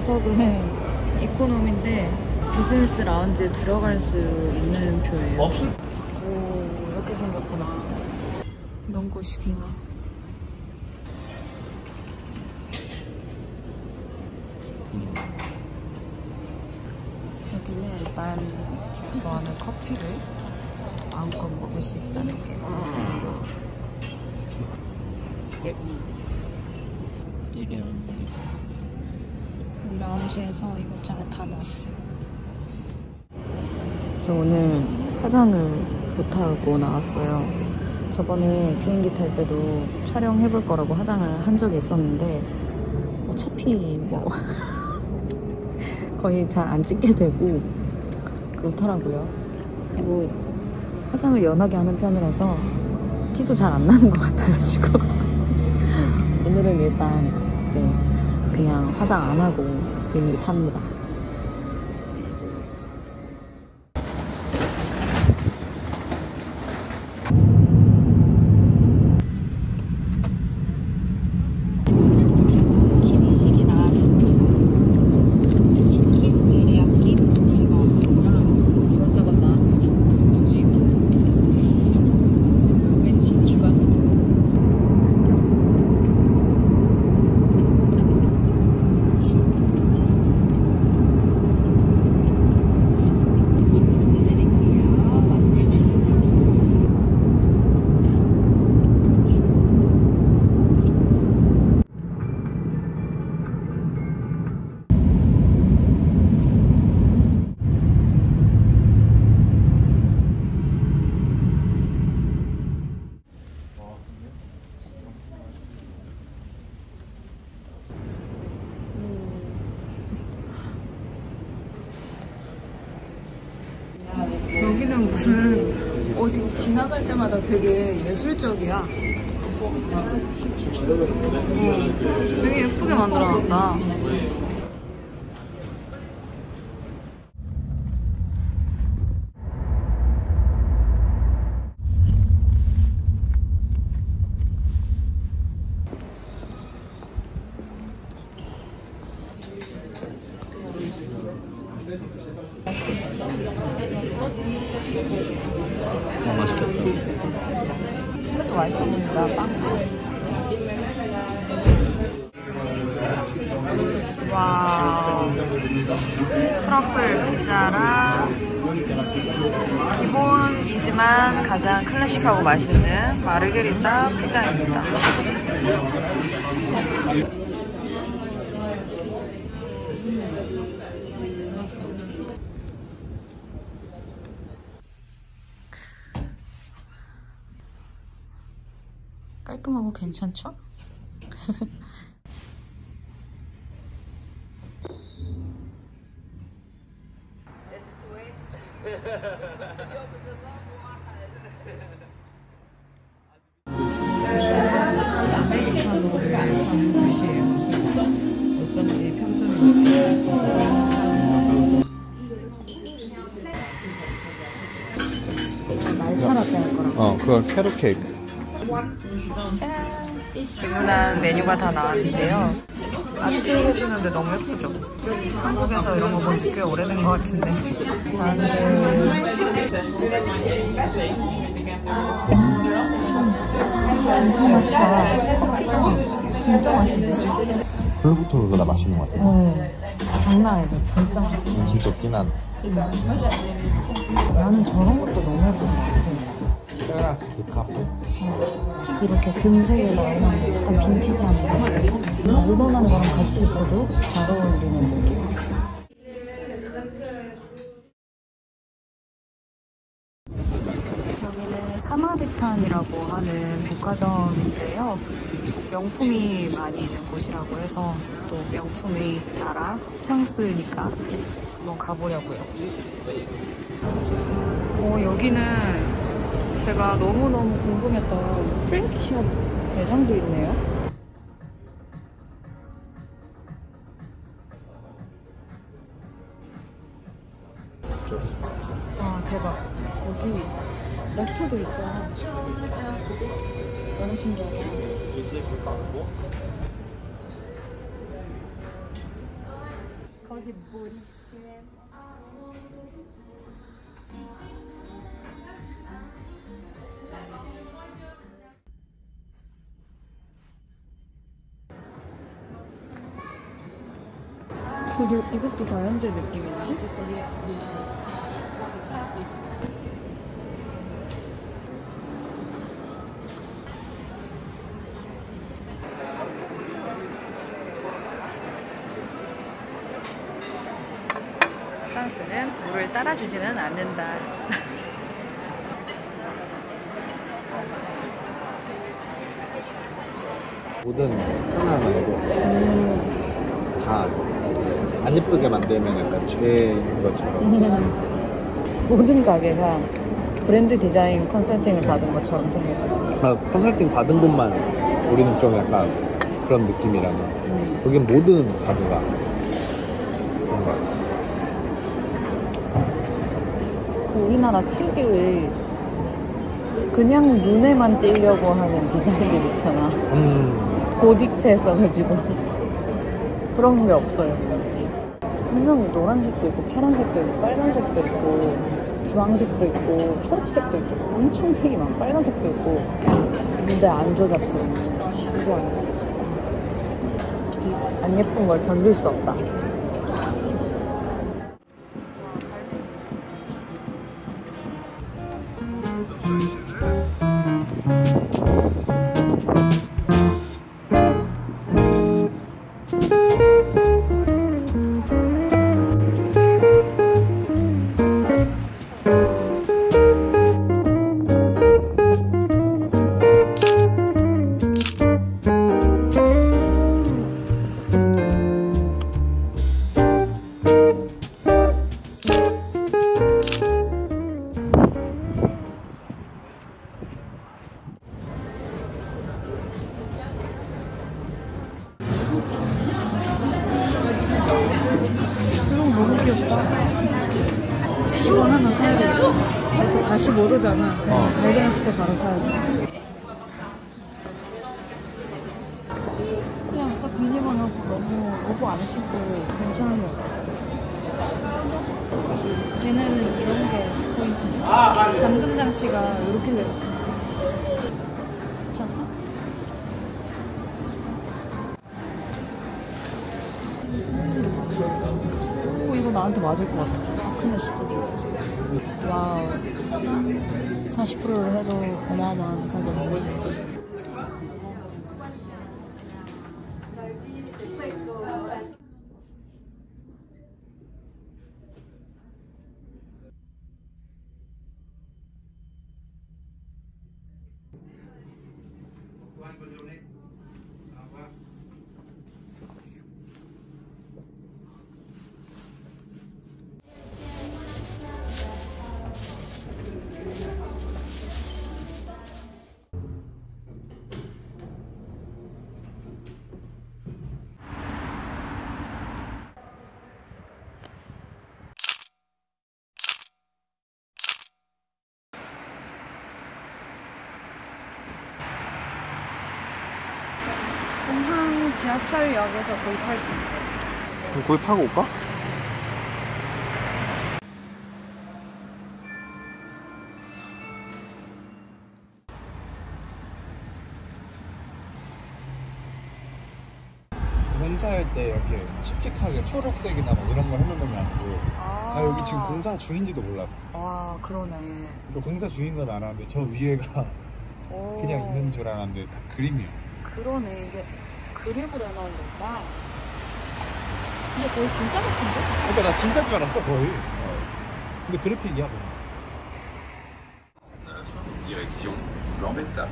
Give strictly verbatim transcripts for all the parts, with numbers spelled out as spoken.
좌석은 이코노미인데 비즈니스 라운지에 들어갈 수 있는 표예요. 오, 이렇게 생겼구나. 이런 곳이구나. 여기는 일단 제가 좋아하는 커피를 마음껏 먹을 수 있다는 게 너무 좋네요. 라운지에서 이것저것 다 넣었어요. 저 오늘 화장을 못하고 나왔어요. 저번에 비행기 탈 때도 촬영해볼 거라고 화장을 한 적이 있었는데 어차피 뭐 거의 잘 안 찍게 되고 그렇더라고요. 그리고 화장을 연하게 하는 편이라서 티도 잘 안 나는 것 같아가지고 오늘은 일단 네, 그냥 화장 안 하고 비행기 탑니다. 여기는 무슨 어디 지나갈 때마다 되게 예술적이야. 어, 되게 예쁘게 만들어놨다. 어, 맛있겠다. 이것도 맛있어 보인다, 빵. 와, 트러플 피자랑 기본이지만 가장 클래식하고 맛있는 마르게리타 피자입니다. 깔끔하고 괜찮죠? 어쩐지 평점이 말차 라떼 할 거라고. 어, 그걸 캐럿 케이크. 주문한 메뉴가 다 나왔는데요. 아트 해주는데 너무 예쁘죠? 한국에서 이런 거 본 지 꽤 오래된 것 같은데. 나는 엄청 맛있다. 커피가 진짜 맛있네. 불부터 그거보다 맛있는 것 같아. 어, 장난 아니다. 진짜 맛있어. 음, 진짜 진한. 나는 저런 것도 너무 예쁜 것 같아. 테라스 카페? 어, 이렇게 금색에 나오는 약간 빈티지한 거. 물건한 거랑 같이 있어도 잘 어울리는 느낌. 여기는 사마리탄이라고 하는 백화점인데요. 명품이 많이 있는 곳이라고 해서 또 명품이 자라 프랑스니까 한번 가보려고요. 오, 여기는 제가 너무너무 궁금했던 프랭키숍 매장도 있네요. 아, 대박. 여기 렉터도 있어요. 너무 신기하다. 이- 이것도 다 현재 느낌이네. 프랑스는 물을 따라주지는 않는다. 모든 하나하나도 다 안 예쁘게 만들면 약간 죄인 것처럼. 모든 가게가 브랜드 디자인 컨설팅을 받은 것처럼 생겼거든요. 아, 컨설팅 받은 것만 우리는 좀 약간 그런 느낌이라면 음. 여긴 모든 가게가 그런 것 같아. 우리나라 특유의 그냥 눈에만 띄려고 하는 디자인들 있잖아. 음. 고딕체 써가지고 그런 게 없어요. 분명히 노란색도 있고 파란색도 있고 빨간색도 있고 주황색도 있고 초록색도 있고 엄청 색이 많아. 빨간색도 있고. 근데 안 조잡스러워. 하나도 안 예쁘지. 안 예쁜 걸 견딜 수 없다. 너무 귀엽다. 이거 하나 사야 되겠다. 이것도 다시 못 오잖아. 어. 발견했을 때 바로 사야 돼. 그냥 딱 미니멀 하고 너무 로고 안 찍고 괜찮은 것 같아. 걔네는 이런 게 포인트. 잠금 장치가 이렇게 돼 있어. 괜찮나? 오, 이거 나한테 맞을 것 같아. 아크네 스튜디오. 와우. 사십 퍼센트를 해도 어마어마한 가격이네. 공항 지하철역에서 구입할 수 있는 그럼 구입하고 올까? 공사할 때 이렇게 칙칙하게 초록색이나 뭐 이런 걸 해놓으면 안 돼. 아, 나 여기 지금 공사 중인지도 몰랐어. 아, 그러네. 너 공사 중인 건 알았는데 저 위에가 오, 그냥 있는 줄 알았는데 다 그림이야. 그러네. 이게 그림으로 해놓은 건가? 근데 거의 진짜 같은데? 그러니까 나 진짜인 줄 알았어 거의. 근데 그래픽이야 그냥. Direction Gambetta.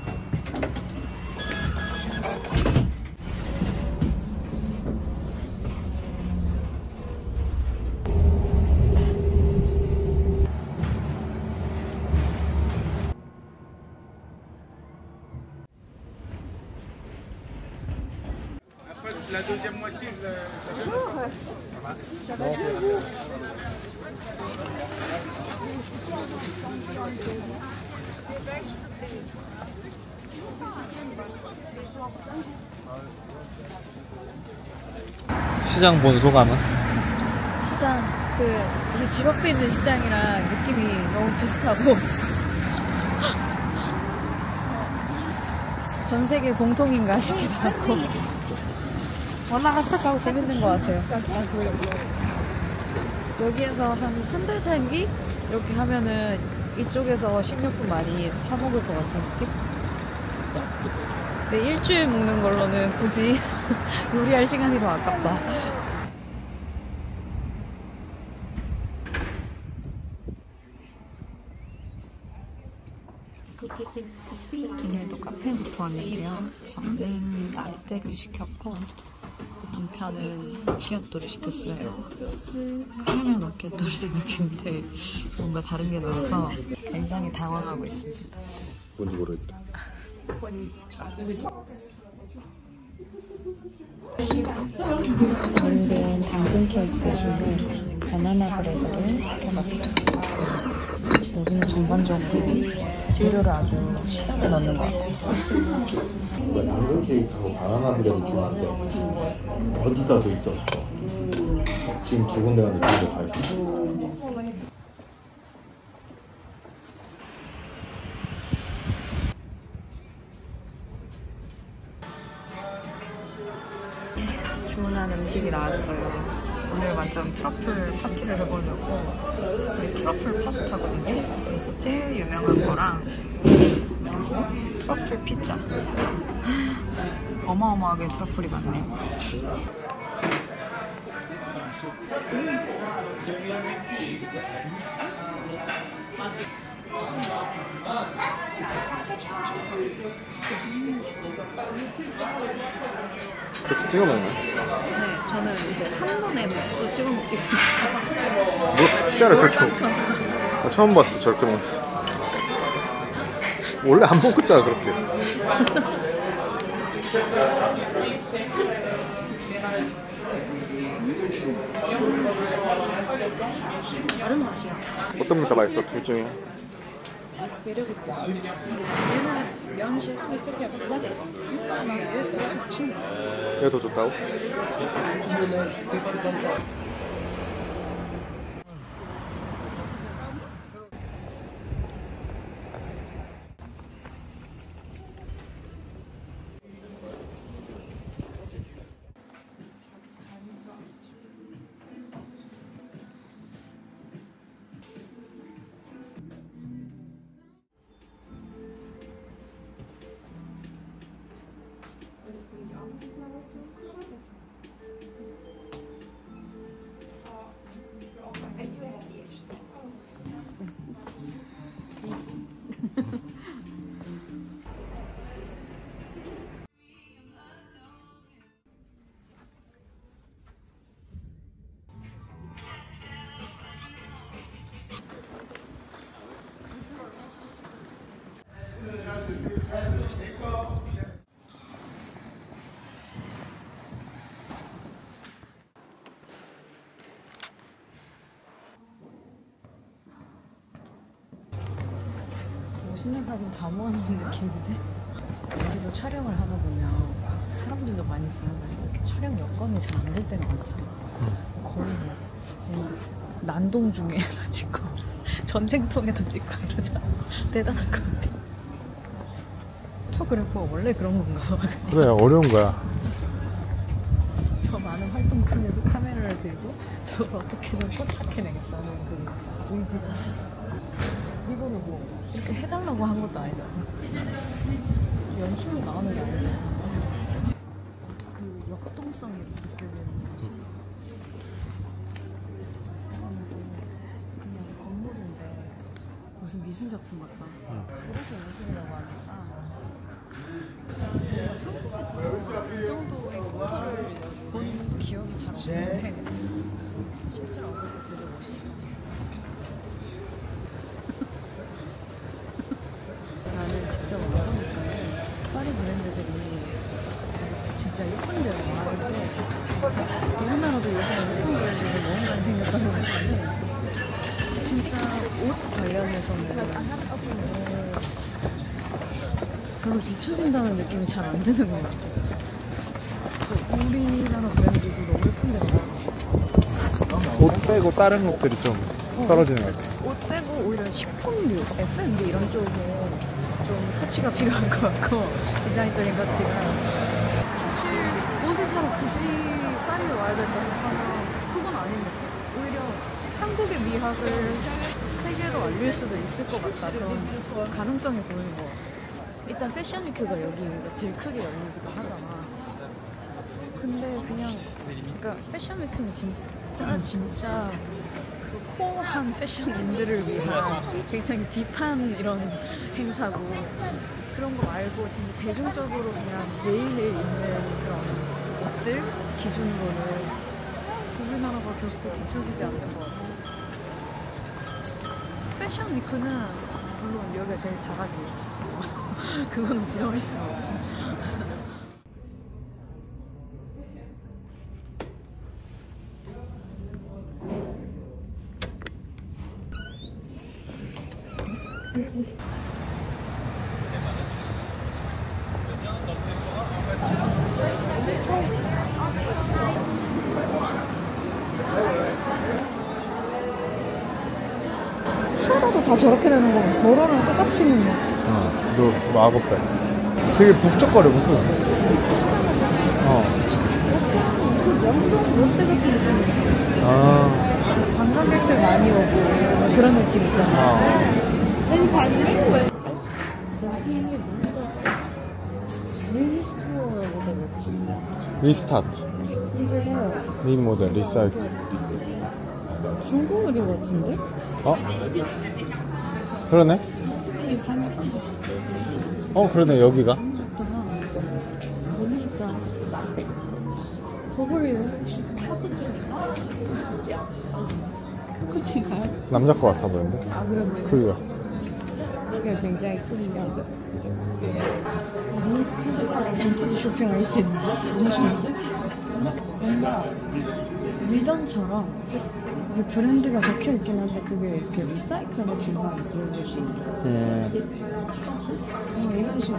La deuxième moitié, 시장 본 소감은? 그 우리 집 앞에 있는 시장이랑 느낌이 너무 비슷하고 전 세계 공통인가 싶기도 하고 워낙 핫하고 재밌는 것 같아요. 여기에서 한 한 달 살기? 이렇게 하면은 이쪽에서 식료품 많이 사 먹을 것 같은 느낌? 근데 일주일 먹는 걸로는 굳이 요리할 시간이 더 아깝다. 오늘도 카페부터 왔는데요. 저는 라떼를 시켰고 남편은 마키아토를 시켰어요. 카라멜 마키아토를 생각했는데 뭔가 다른 게 나와서 굉장히 당황하고 있습니다. 뭔지 모르겠다. 오늘은 당근 케이크 대신에 바나나 브레드를 시켜봤어요. 여기는 전반적으로 재료를 아주 시다게 넣는 것 같아요. 당근 케이크하고 바나나 브레드 중인데 어디가 더 있었어? 지금 두 군데가 느낌이 다 있어. 주문한 음식이 나왔어요. 오늘 완전 트러플 파티를 해보려고. 이게 트러플 파스타거든요. 그래서 제일 유명한 거랑 그리고 트러플 피자. 어마어마하게 트러플이 많네. 그렇게 찍어 먹나? 네, 저는 이게 한 번에 또 찍어 먹기 뭐 피자를 그렇게 먹어? 나 처음 봤어 저렇게 먹는 사람. 원래 안 먹었잖아 그렇게. 다른 맛이야. 어떤 게 더 맛있어? 둘 중에? 매력있다. 면실 얘가 더 좋다고? 멋있는 사진 다 모아놓은 느낌인데? 우리도 촬영을 하다 보면 사람들도 많이 지나가요. 이렇게 촬영 여건이 잘 안 될 때가 많잖아. 거의 뭐, 뭐 난동 중에도 찍고 전쟁통에도 찍고 이러잖아. 대단한 것 같아. 포토그래퍼 원래 그런 건가 봐. 그래 어려운 거야. 저 많은 활동 중에서 카메라를 들고 저걸 어떻게든 포착해내겠다는 그 의지가. 이거를 뭐 이렇게 해달라고 한 것도 아니잖아. 연출로 나오는 게 아니잖아. 그 역동성이 느껴지는 것이. 이거는 또 그냥 건물인데 무슨 미술작품 같다. 그래서 예술이라고 하니까 한국에서 이 정도의 포토를 본 기억이 잘 없는데 실제로 와보니까 되게 멋있다. 나는 직접 와보니까 파리 브랜드들이 진짜 예쁜 데로 많은데 우리나라도 요즘에 예쁜 브랜드들이 너무 많이 생겼다고 하니까 진짜 옷 관련해서는 별로 뒤처진다는 느낌이 잘 안 드는 것 같아요. 우리나라 브랜드도 너무 예쁜 데가 많아. 옷 빼고 다른 것들이 좀 떨어지는 것 같아. 옷 빼고 오히려 식품류, 에프 앤 비 이런 쪽에 좀 터치가 필요한 것 같고 디자인적인 터치가 사실 옷을 사러 굳이 파리에 와야 된다고 하면 그건 아닌데 오히려 한국의 미학을 세계로 알릴 수도 있을 것 같다 그런 가능성이 보이는 것 같아. 일단 패션 위크가 여기가 제일 크게 열리기도 하잖아. 근데 그냥 그러니까 패션 위크는 진짜 진짜 그 코어한 패션인들을 위한 굉장히 딥한 이런 행사고 그런 거 말고 진짜 대중적으로 그냥 매일매일 입는 그런 옷들 기준으로는 우리나라가 교수도 뒤처지지 않는 것 같아요. 패션 위크는 물론 여기가 제일 잘하지. 그건 부정할 수가 없지. 프라다도 다 저렇게 되는 거 도로랑 똑같이 생긴 거. 어, 너 마법배. 되게 북적거려 무슨. 어. 그 명동 롯데 같은 느낌 있어. 아. 관광객들 많이 오고 그런 느낌 있잖아. 어. 여기 바지는 왜? 저기 뭔가 리스토어라고 되겠지. 리스타트. 이게 리모델, 리사이클. 중국 의류 같은데? 어? 그러네. 어, 그러네, 여기가. 너무 좋다. 저거를 혹시 카쿠티가? 남자 거 같아 보이는데? 아 그러네. 크기가. 이게 굉장히 크니까 너무 크니까 빈티지 쇼핑할 수 있는 거? 너무 좋은데? 뭔가 리던처럼 그 브랜드가 적혀 있긴 한데 그게 이렇게 리사이클을 중간에 들어올 수 있는 거. 음. 어, 이런 식으로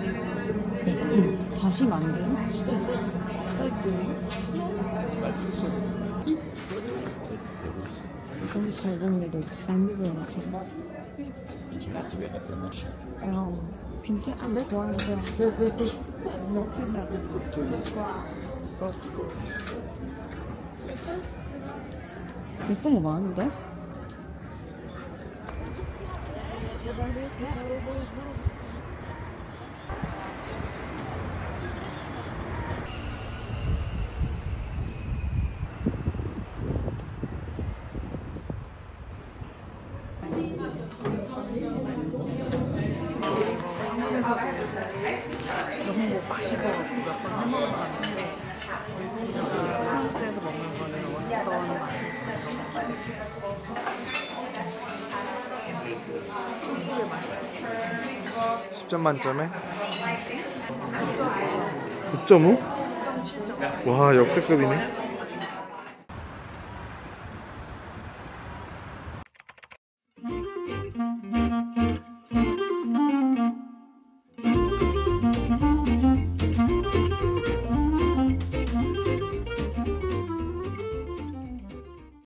그 다시 만든 리사이클이 거기 잘 보는데도 장비를 엄청 어, 빈티 아, 네, 좋아하세요. 예쁜 거 많은데? 한국에서도 너무 먹고 싶어가지고 몇 번 해먹어 봤는데 진짜 프랑스에서 먹는 거는 어떤 맛이 있어요? 십 점 만점에? 구 점 오? 와, 역대급이네.